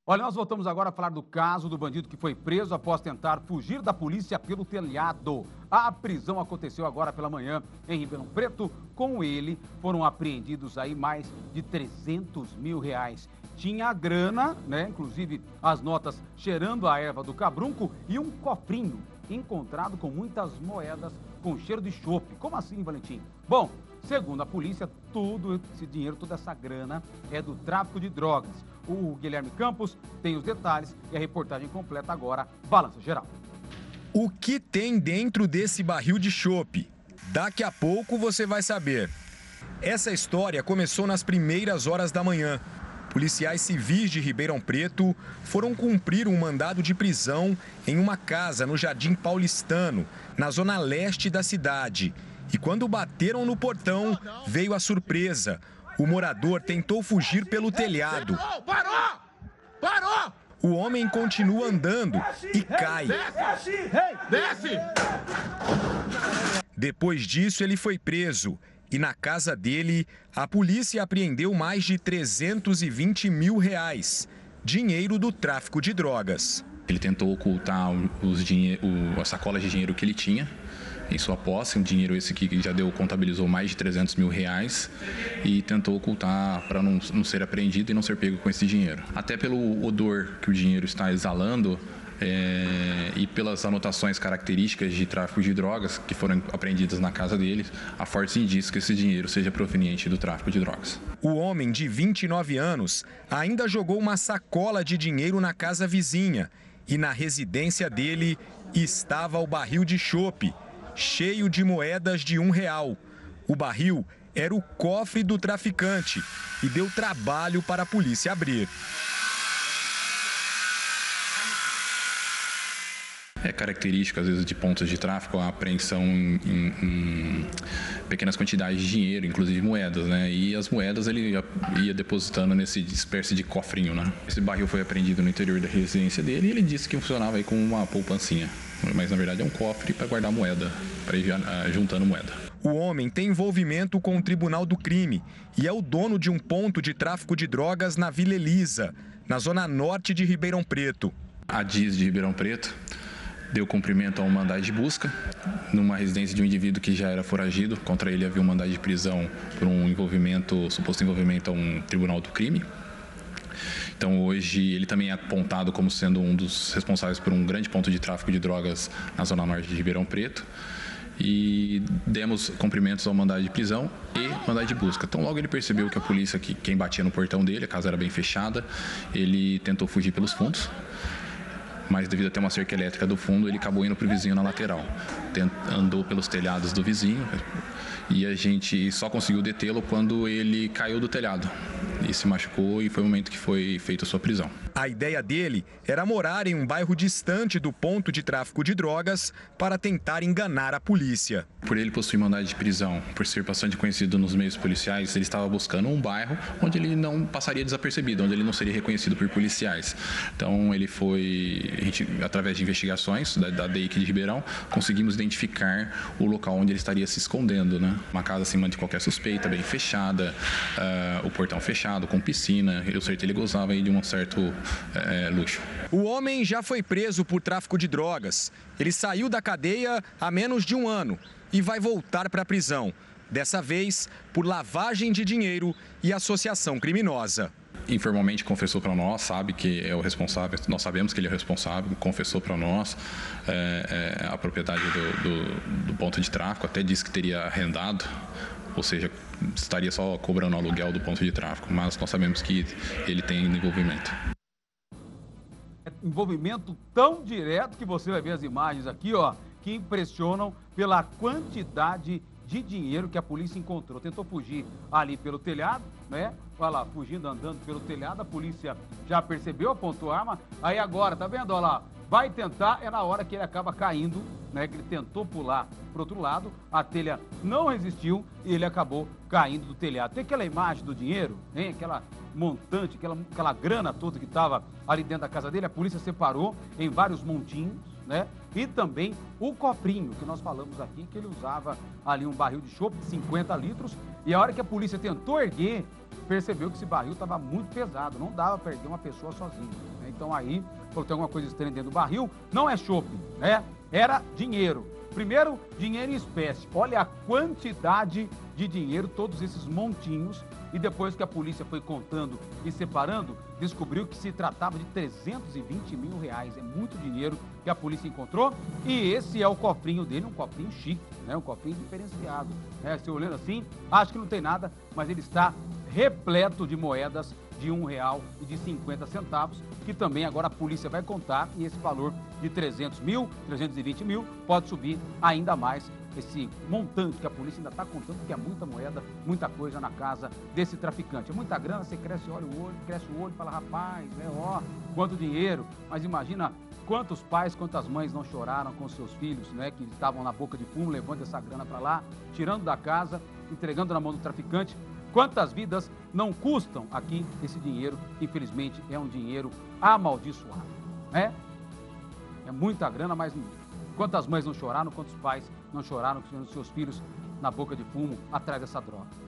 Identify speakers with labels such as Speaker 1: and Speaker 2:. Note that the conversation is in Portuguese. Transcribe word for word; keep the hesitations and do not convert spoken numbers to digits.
Speaker 1: Olha, nós voltamos agora a falar do caso do bandido que foi preso após tentar fugir da polícia pelo telhado. A prisão aconteceu agora pela manhã em Ribeirão Preto. Com ele foram apreendidos aí mais de trezentos mil reais. Tinha a grana, né? Inclusive as notas cheirando a erva do cabrunco e um cofrinho encontrado com muitas moedas com cheiro de chope. Como assim, Valentim? Bom, segundo a polícia, tudo esse dinheiro, toda essa grana é do tráfico de drogas. O Guilherme Campos tem os detalhes e a reportagem completa agora, Balança Geral.
Speaker 2: O que tem dentro desse barril de chope? Daqui a pouco você vai saber. Essa história começou nas primeiras horas da manhã. Policiais civis de Ribeirão Preto foram cumprir um mandado de prisão em uma casa no Jardim Paulistano, na zona leste da cidade. E quando bateram no portão, veio a surpresa. O morador tentou fugir pelo telhado.
Speaker 3: Parou! Parou!
Speaker 2: O homem continua andando e cai.
Speaker 3: Desce!
Speaker 2: Depois disso, ele foi preso. E na casa dele, a polícia apreendeu mais de trezentos e vinte mil reais, dinheiro do tráfico de drogas.
Speaker 4: Ele tentou ocultar os dinhe- o, as sacolas de dinheiro que ele tinha em sua posse, um dinheiro esse que já deu, contabilizou mais de trezentos mil reais, e tentou ocultar para não, não ser apreendido e não ser pego com esse dinheiro. Até pelo odor que o dinheiro está exalando, É, e pelas anotações características de tráfico de drogas que foram apreendidas na casa dele, há fortes indícios que esse dinheiro seja proveniente do tráfico de drogas.
Speaker 2: O homem de vinte e nove anos ainda jogou uma sacola de dinheiro na casa vizinha e na residência dele estava o barril de chope, cheio de moedas de um real. O barril era o cofre do traficante e deu trabalho para a polícia abrir.
Speaker 4: É característico, às vezes, de pontos de tráfico, a apreensão em, em, em pequenas quantidades de dinheiro, inclusive moedas, né? E as moedas ele ia, ia depositando nesse espécie de cofrinho, né? Esse barril foi apreendido no interior da residência dele e ele disse que funcionava aí como uma poupancinha. Mas, na verdade, é um cofre para guardar moeda, para ir juntando moeda.
Speaker 2: O homem tem envolvimento com o Tribunal do Crime e é o dono de um ponto de tráfico de drogas na Vila Elisa, na zona norte de Ribeirão Preto.
Speaker 4: A D I S de Ribeirão Preto deu cumprimento a um mandado de busca numa residência de um indivíduo que já era foragido. Contra ele havia um mandado de prisão por um envolvimento, suposto envolvimento a um tribunal do crime. Então hoje ele também é apontado como sendo um dos responsáveis por um grande ponto de tráfico de drogas na zona norte de Ribeirão Preto. E demos cumprimentos ao mandado de prisão e mandado de busca. Então logo ele percebeu que a polícia, que quem batia no portão dele, a casa era bem fechada, ele tentou fugir pelos fundos. Mas devido a ter uma cerca elétrica do fundo, ele acabou indo para o vizinho na lateral. Andou pelos telhados do vizinho e a gente só conseguiu detê-lo quando ele caiu do telhado e se machucou, e foi o momento que foi feita a sua prisão.
Speaker 2: A ideia dele era morar em um bairro distante do ponto de tráfico de drogas para tentar enganar a polícia.
Speaker 4: Por ele possuir mandado de prisão, por ser bastante conhecido nos meios policiais, ele estava buscando um bairro onde ele não passaria desapercebido, onde ele não seria reconhecido por policiais. Então ele foi, a gente, através de investigações da, da D E I C de Ribeirão, conseguimos identificar o local onde ele estaria se escondendo, né? Uma casa acima de qualquer suspeita, bem fechada, uh, o portão fechado, com piscina. Eu sei que ele gozava aí de um certo É, luxo.
Speaker 2: O homem já foi preso por tráfico de drogas. Ele saiu da cadeia há menos de um ano e vai voltar para a prisão. Dessa vez, por lavagem de dinheiro e associação criminosa.
Speaker 4: Informalmente confessou para nós, sabe que é o responsável, nós sabemos que ele é o responsável, confessou para nós é, é, a propriedade do, do, do ponto de tráfico, até disse que teria arrendado, ou seja, estaria só cobrando o aluguel do ponto de tráfico, mas nós sabemos que ele tem envolvimento.
Speaker 1: Envolvimento tão direto que você vai ver as imagens aqui, ó, que impressionam pela quantidade de dinheiro que a polícia encontrou. Tentou fugir ali pelo telhado, né? Olha lá, fugindo, andando pelo telhado, a polícia já percebeu, apontou a arma. Aí agora, tá vendo? Olha lá, vai tentar, é na hora que ele acaba caindo, né? Que ele tentou pular pro outro lado, a telha não resistiu e ele acabou caindo do telhado. Tem aquela imagem do dinheiro, hein? Aquela montante, aquela, aquela grana toda que estava ali dentro da casa dele, a polícia separou em vários montinhos, né? E também o cofrinho, que nós falamos aqui, que ele usava ali um barril de chope de cinquenta litros, e a hora que a polícia tentou erguer, percebeu que esse barril estava muito pesado, não dava para erguer uma pessoa sozinha. Né? Então aí, falou, tem alguma coisa estranha dentro do barril, não é chope, né? Era dinheiro. Primeiro, dinheiro em espécie. Olha a quantidade de dinheiro, todos esses montinhos. E depois que a polícia foi contando e separando, descobriu que se tratava de trezentos e vinte mil reais. É muito dinheiro que a polícia encontrou. E esse é o cofrinho dele, um cofrinho chique, né? Um cofrinho diferenciado. É, se olhando assim, acho que não tem nada, mas ele está repleto de moedas de um real e de cinquenta centavos, que também agora a polícia vai contar, e esse valor de trezentos mil, trezentos e vinte mil, pode subir ainda mais esse montante que a polícia ainda está contando, porque é muita moeda, muita coisa na casa desse traficante. É muita grana, você cresce, olha o olho, cresce o olho e fala, rapaz, né, ó, quanto dinheiro, mas imagina quantos pais, quantas mães não choraram com seus filhos, né, que estavam na boca de fumo, levando essa grana para lá, tirando da casa, entregando na mão do traficante. Quantas vidas não custam aqui esse dinheiro? Infelizmente, é um dinheiro amaldiçoado, né? É muita grana, mas quantas mães não choraram, quantos pais não choraram com seus filhos na boca de fumo atrás dessa droga?